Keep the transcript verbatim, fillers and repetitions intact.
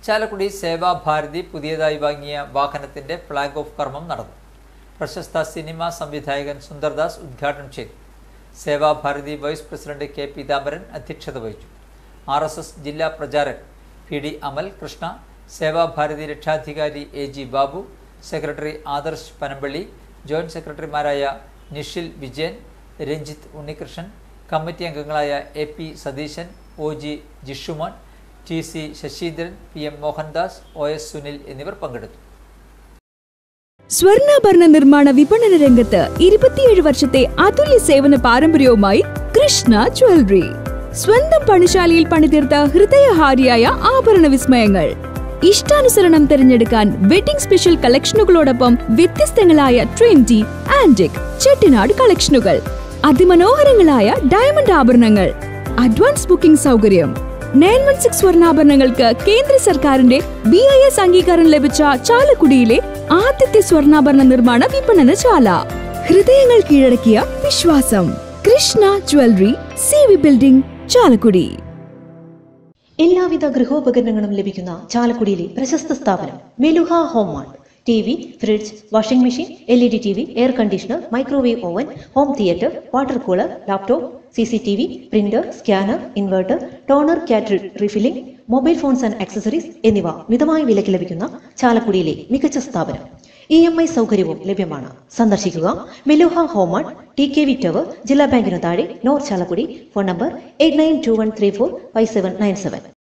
ചാലക്കുടി സേവാഭാരതി പുതിയതായി വാങ്ങിയ വാഹനത്തിന്റെ ഫ്ളാഗ് ഓഫ് കർമ്മം നടന്നു. പ്രശസ്ത സിനിമാ സംവിധായകൻ സുന്ദർദാസ് ഉദ്ഘാടനം ചെയ്തു. Sevabharathi vice president K Peethambaran അധ്യക്ഷത വഹിച്ചു. ആർ എസ് എസ് ജില്ലാ പ്രചാരക് പി ഡി അമൽ കൃഷ്ണ, സേവാഭാരതി രക്ഷാധികാരി A G Babu, secretary Adarsh Panampilly, joint സെക്രട്ടറിമാരായ നിഷിൽ വിജയൻ, രഞ്ജിത്ത് ഉണ്ണികൃഷ്ണൻ, കമ്മിറ്റി അംഗങ്ങളായ A P Satheesan, O G Jishumon, T C Sasheendran, P M Mohandas, O S Sunil എന്നിവർ പങ്കെടുത്തു. സ്വർണ്ണാഭരണ നിർമ്മാണ വിപണന രംഗത്ത് ഇരുപത്തിയേഴ് വർഷത്തെ അതുല്യ സേവന പാരമ്പര്യവുമായി കൃഷ്ണ ജ്വല്ലറി. സ്വന്തം പണിശാലയിൽ പണിതീർത്ത ഹൃദയഹാരിയായ ആഭരണ വിസ്മയങ്ങൾ. ഇഷ്ടാനുസരണം തിരഞ്ഞെടുക്കാൻ വെഡിംഗ് സ്പെഷ്യൽ കളക്ഷനുകളോടൊപ്പം വ്യത്യസ്തങ്ങളായ ട്രെൻഡി, ആന്റിക്, ചെട്ടിനാട് കളക്ഷനുകൾ, അതിമനോഹരങ്ങളായ ഡയമണ്ട് ആഭരണങ്ങൾ, അഡ്വാൻസ് ബുക്കിംഗ് സൗകര്യം. നയൻ വൺ സിക്സ് സ്വർണ്ണാഭരണങ്ങൾക്ക് കേന്ദ്ര സർക്കാരിന്റെ ബി ഐ എസ് അംഗീകാരം ലഭിച്ച ചാലക്കുടിയിലെ ആദ്യത്തെ സ്വർണ്ണാഭരണ നിർമ്മാണ വിപണനശാല. ഹൃദയങ്ങൾ കീഴടക്കിയ വിശ്വാസം. Krishna jewellery, C V building, Chalakudy. എല്ലാവിധ ഗൃഹോപകരണങ്ങളും ലഭിക്കുന്ന ചാലക്കുടിയിലെ പ്രശസ്ത സ്ഥാപനം Meluha home mart. T V, fridge, washing machine, L E D T V, air conditioner, microwave oven, home theatre, water cooler, laptop, C C T V, printer, scanner, inverter, toner, കാറ്ററിൽ refilling, mobile phones and accessories എന്നിവ മിതമായ വിലയ്ക്ക് ലഭിക്കുന്ന ചാലക്കുടിയിലെ മികച്ച സ്ഥാപനം. E M I സൗകര്യവും ലഭ്യമാണ്. സന്ദർശിക്കുക Meluha home mart, T K V tower, ജില്ലാ ബാങ്കിനു താഴെ, north Chalakudy. Phone number eight nine two one three four five seven nine seven.